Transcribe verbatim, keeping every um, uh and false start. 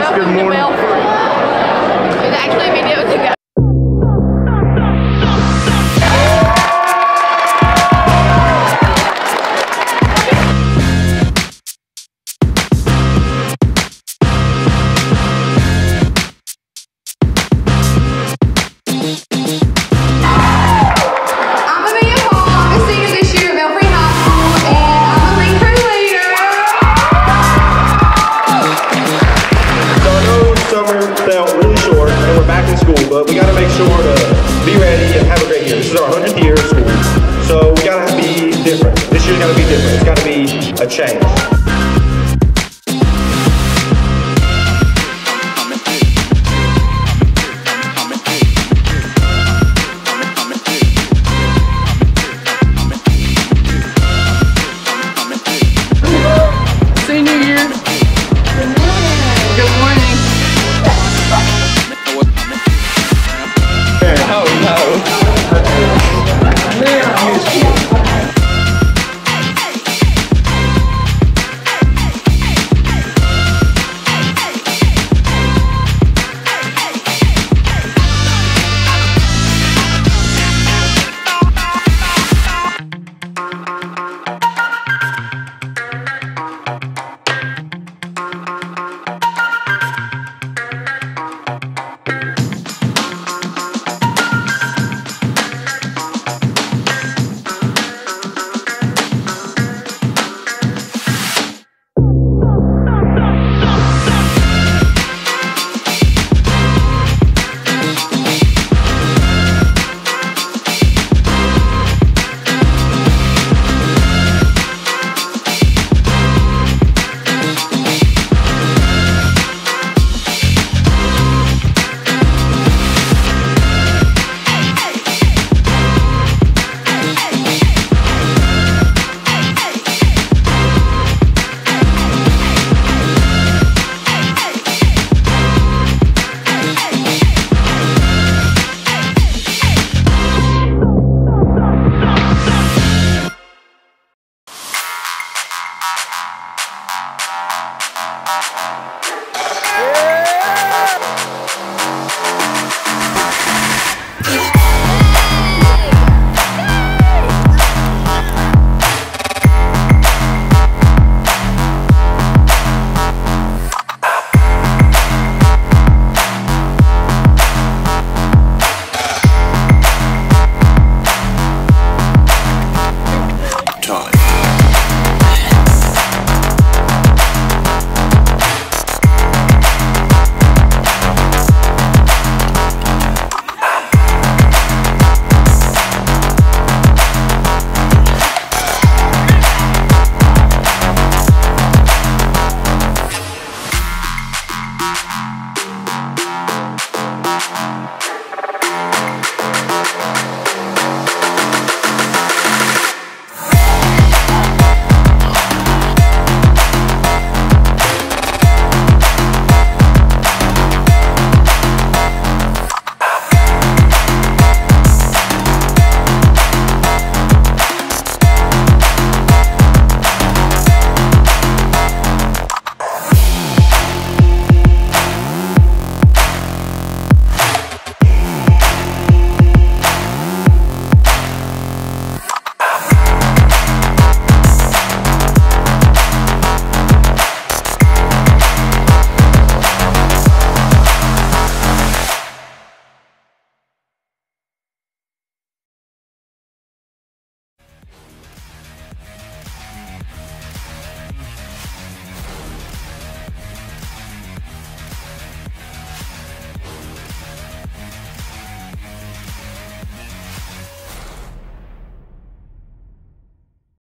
guys. Good morning. Belfry. It's actually a video to go. I'm Amelia Hall. I'm a senior this year at Belfry High School, and I'm a ring crew leader. So I know summer felt really short and we're back in school, but we got to make sure to be ready and have a great year. This is our hundredth year of school, so we got to be different. This year's got to be different. It's got to be a change.